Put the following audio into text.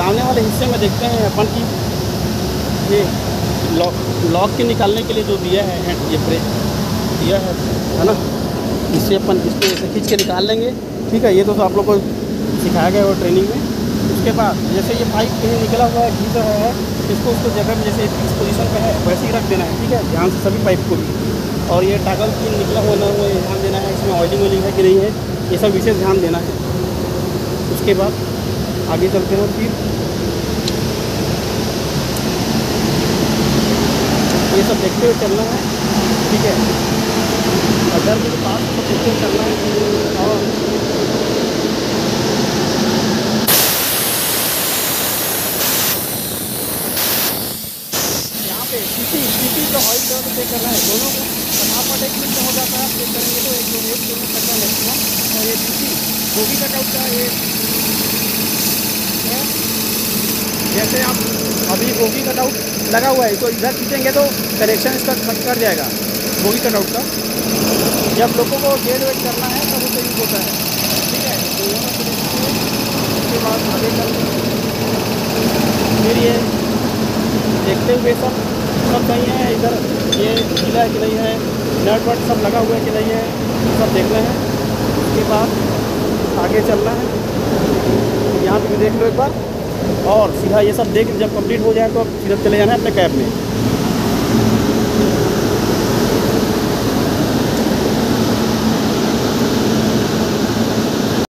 सामने वाले हिस्से में देखते हैं अपन की ये लॉक के निकालने के लिए जो दिया है हैंड ये ब्रेक दिया है ना, इससे अपन इसको ऐसे खींच के निकाल लेंगे। ठीक है, ये तो आप लोग को सिखाया गया है ट्रेनिंग में। उसके बाद जैसे ये पाइप कहीं निकला हुआ है, खींच रहा है, इसको उसको जगह में जैसे इस पोजीशन पे है वैसे ही रख देना है। ठीक है, ध्यान से सभी पाइप को भी। और ये टागल पिन निकला हुआ ना वो ध्यान देना है, इसमें ऑयलिंग है कि नहीं है, ये सब विशेष ध्यान देना है। उसके बाद आगे चलते हैं, फिर ये सब देखते हुए चलना है। ठीक है, अदर के पास सब देखते हुए चलना है। और यहाँ पे सीटी तो ऑयल लेवल चेक करना है दोनों को। फटाफट 1 मिनट में हो जाता है, चेक करेंगे तो 1 मिनट लगता है मैक्सिमम। और ये सीटी बोगी कटआउट का ये है, जैसे आप अभी बोगी कटआउट लगा हुआ है तो इधर खींचेंगे तो कनेक्शन इसका कट जाएगा बोगी कटआउट का। जब लोगों को गेट वेट करना है तब उसे यूज होता है। ठीक है, तो उसके बाद आगे चल फिर ये देखते हुए सब सही है। इधर ये ढीला है कि नहीं है, नट वट सब लगा हुआ है कि नहीं है, सब देखना है। उसके बाद आगे चलना है, यहाँ पे भी देख लो एक बार। और सीधा ये सब देख जब कंप्लीट हो जाए तो सीधा चले जाना है अपने कैब में।